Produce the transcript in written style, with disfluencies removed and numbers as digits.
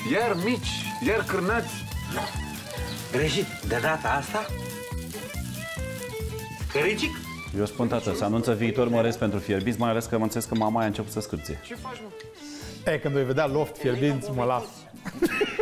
Iar mici, iar cârnați. Greșit, de data asta? Căricic? Eu spun, tată, să anunță viitor măresc pentru fierbiți, mai ales că mă înțeles că mama a început să scârție. Ce faci, mă? Când voi vedea loft fierbinți, mă las.